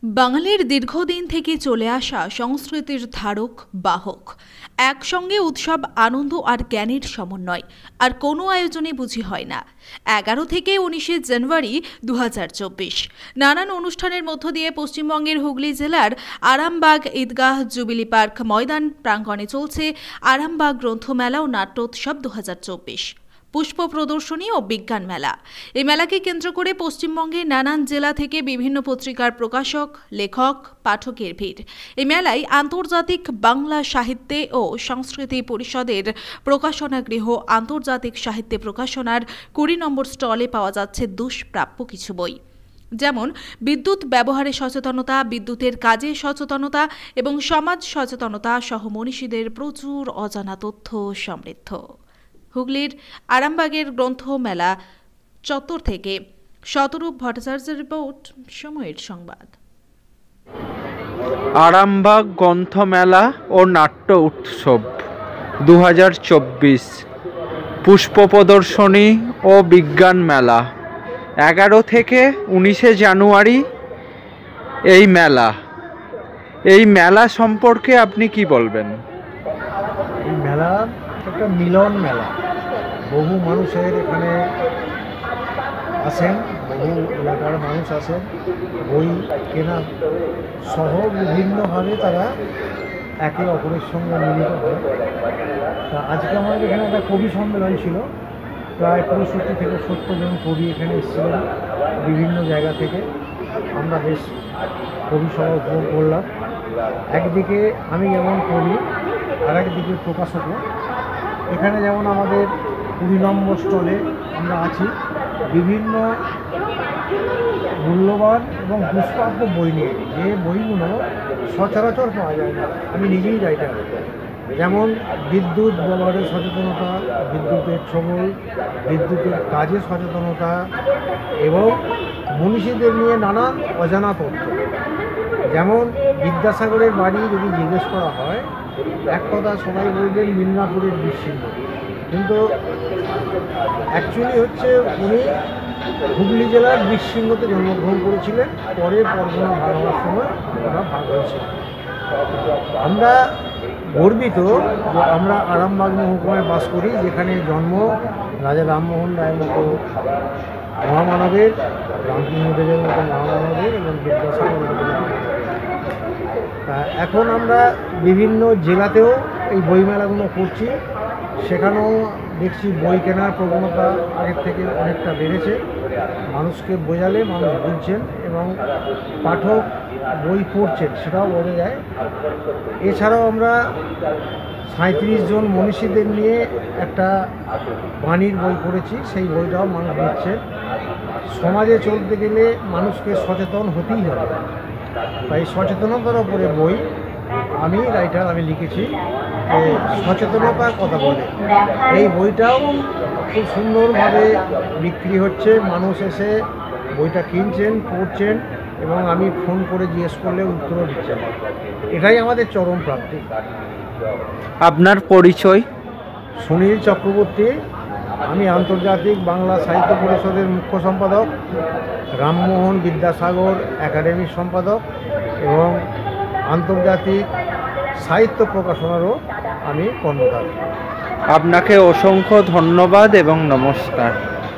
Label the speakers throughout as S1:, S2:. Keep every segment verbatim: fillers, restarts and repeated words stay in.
S1: বাঙালির দীর্ঘদিন থেকে চলে আসা সংস্কৃতির ধারক বাহক একসঙ্গে উৎসব আনন্দ আর জ্ঞানের সমন্বয় আর কোনো আয়োজনে বুঝি হয় না। এগারো থেকে উনিশে জানুয়ারি দু হাজার চব্বিশ নানান অনুষ্ঠানের মধ্য দিয়ে পশ্চিমবঙ্গের হুগলি জেলার আরামবাগ ঈদগাহ জুবিলি পার্ক ময়দান প্রাঙ্গণে চলছে আরামবাগ গ্রন্থমেলা ও নাট্যোৎসব দু হাজার চব্বিশ পুষ্প প্রদর্শনী ও বিজ্ঞান মেলা। এই মেলাকে কেন্দ্র করে পশ্চিমবঙ্গের নানান জেলা থেকে বিভিন্ন পত্রিকার প্রকাশক, লেখক, পাঠকের ভিড়। এই মেলায় আন্তর্জাতিক বাংলা সাহিত্যে ও সংস্কৃতি পরিষদের প্রকাশনা গৃহ আন্তর্জাতিক সাহিত্যে প্রকাশনার কুড়ি নম্বর স্টলে পাওয়া যাচ্ছে দুষ্প্রাপ্য কিছু বই, যেমন বিদ্যুৎ ব্যবহারে সচেতনতা, বিদ্যুতের কাজে সচেতনতা এবং সমাজ সচেতনতা সহ মনীষীদের প্রচুর অজানা তথ্য সমৃদ্ধ। হুগলির আরামবাগের গ্রন্থ মেলা চত্বর থেকে শতরূপ ভট্টাচার্যের রিপোর্ট, সময়ের সংবাদ।
S2: আরামবাগ গ্রন্থমেলা ও নাট্য উৎসব দু হাজার চব্বিশ পুষ্প প্রদর্শনী ও বিজ্ঞান মেলা এগারো থেকে উনিশে জানুয়ারি এই মেলা এই মেলা সম্পর্কে আপনি কি বলবেন?
S3: এই মেলা একটা মিলন মেলা। বহু মানুষের এখানে আসেন, বহু এলাকার মানুষ আসেন বই কেনা সহ বিভিন্নভাবে তারা একে অপরের সঙ্গে মিলিত হয়। তা আজকে আমাদের এখানে একটা কবি সম্মেলন ছিল, প্রায় পঁয়ষট্টি থেকে সত্তর জন কবি এখানে এসেছিলেন বিভিন্ন জায়গা থেকে। আমরা বেশ কবি সভা উপভোগ করলাম। একদিকে আমি যেমন কবি, আর একদিকে প্রকাশকও। এখানে যেমন আমাদের কুড়ি নম্বর স্টলে আমরা আছি বিভিন্ন মূল্যবান এবং দুষ্প্রাপ্য বই নিয়ে, যে বইগুলো সচরাচর পাওয়া যায় না। আমি নিজেই রাইটার। যেমন বিদ্যুৎ ব্যবহারের সচেতনতা, বিদ্যুতের ছবল, বিদ্যুতের কাজে সচেতনতা এবং মনীষীদের নিয়ে নানান অজানা তথ্য। যেমন বিদ্যাসাগরের বাড়ি যদি জিজ্ঞেস করা হয়, এক কথা সবাই বলবেন মিদনাপুরের বীরসিংহ, কিন্তু অ্যাকচুয়ালি হচ্ছে উনি হুগলি জেলার বীরসিংহতে জন্মগ্রহণ করেছিলেন। পরে পরগনা ভাগ হওয়ার সময় ওরা ভাগ হয়েছিল। আমরা গর্বিত যে আমরা আরামবাগ মহকুমায় বাস করি, যেখানে জন্ম রাজা রামমোহন রায়ের মতো মহামানবের, রামকৃষ্ণদেবের মতো মহামানবের এবং বিদ্যাসাগরের মতো। তা এখন আমরা বিভিন্ন জেলাতেও এই বইমেলাগুলো করছি, সেখানেও দেখছি বই কেনার প্রবণতা আগের থেকে অনেকটা বেড়েছে। মানুষকে বোঝালে মানুষ বুঝছেন এবং পাঠক বই পড়ছেন, সেটাও বোঝা যায়। এছাড়াও আমরা সাঁত্রিশ জন মনীষীদের নিয়ে একটা বাণীর বই করেছি, সেই বইটাও মানুষ দিচ্ছেন। সমাজে চলতে গেলে মানুষকে সচেতন হতেই হবে, তাই সচেতনতার ওপরে বই আমি রাইটার আমি লিখেছি, সচেতনতার কথা বলে। এই বইটাও খুব সুন্দরভাবে বিক্রি হচ্ছে, মানুষ এসে বইটা কিনছেন, পড়ছেন এবং আমি ফোন করে জিজ্ঞেস করলে উত্তরও দিচ্ছেন। এটাই আমাদের চরম প্রাপ্তি।
S2: আপনার পরিচয়?
S3: সুনীল চক্রবর্তী। আমি আন্তর্জাতিক বাংলা সাহিত্য পরিষদের মুখ্য সম্পাদক, রামমোহন বিদ্যাসাগর একাডেমির সম্পাদক এবং আন্তর্জাতিক সাহিত্য প্রকাশনারও আমি কর্ণধার।
S2: আপনাকে অসংখ্য ধন্যবাদ এবং নমস্কার।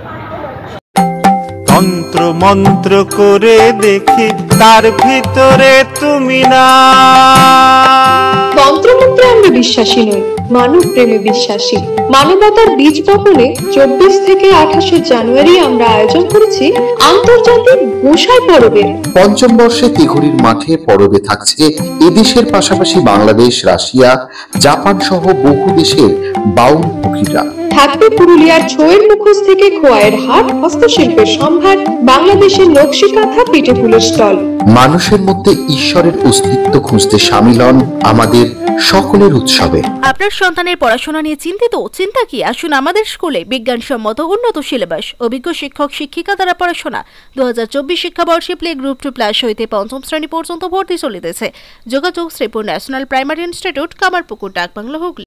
S4: তন্ত্র মন্ত্র করে দেখি তার ভিতরে তুমি না।
S5: তন্ত্রমন্ত্রে আমরা বিশ্বাসী নই, মানব প্রেমে বিশ্বাসী। মানবতার বীজ বপনে চব্বিশ থেকে আঠাশে জানুয়ারি আমরা আয়োজন করেছি আন্তর্জাতিক গোসাই পরবের।
S6: পঞ্চম বর্ষে তিঘুরির মাঠে পরবে থাকছে এদেশের পাশাপাশি বাংলাদেশ, রাশিয়া, জাপান সহ বহু দেশের বাউল পুকিরা।
S5: থাকবে পুরুলিয়ার ছোয়ের মুখোশ থেকে খোয়াইয়ের হাট, হস্তশিল্পের সম্ভার, বাংলাদেশের নকশি কাঁথা, পিঠে ফুলের স্টল।
S6: মানুষের মধ্যে ঈশ্বরের অস্তিত্ব খুঁজতে সামিল হন আমাদের সকলের উৎসবে।
S1: আপনার সন্তানের পড়াশোনা নিয়ে চিন্তিত? চিন্তা কি, আসুন আমাদের স্কুলে। বিজ্ঞানসম্মত উন্নত সিলেবাস, অভিজ্ঞ শিক্ষক শিক্ষিকা দ্বারা পড়াশোনা। দু হাজার চব্বিশ শিক্ষাবর্ষে প্লে গ্রুপ টু প্লাস হইতে পঞ্চম শ্রেণী পর্যন্ত ভর্তি চলিতেছে। যোগাযোগ Sripur national primary institute, Kamarpukur, Dakbangla, Hooghly.